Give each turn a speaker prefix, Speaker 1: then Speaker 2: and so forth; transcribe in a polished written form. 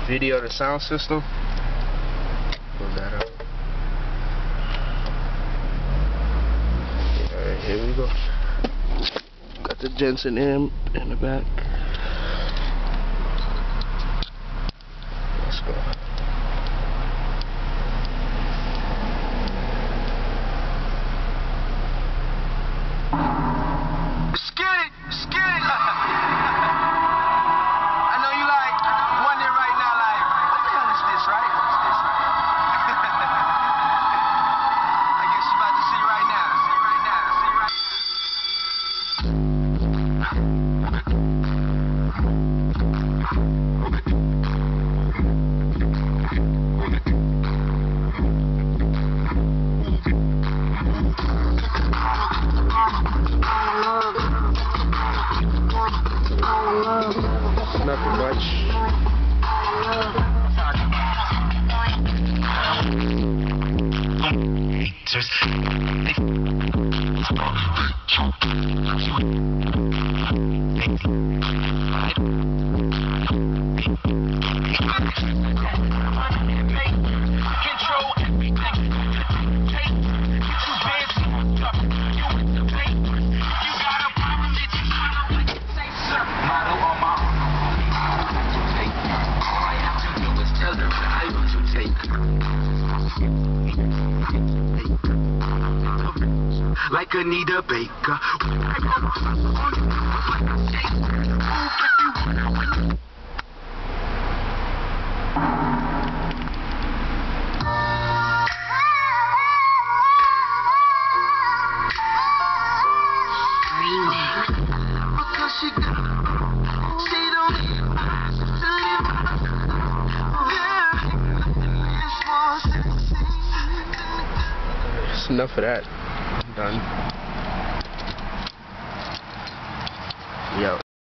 Speaker 1: video the sound system. Put that up. Alright, here we go. Got the Jensen amp in the back. Let's go. Nothing much.
Speaker 2: Like Anita Baker.
Speaker 1: Enough of that. I'm done.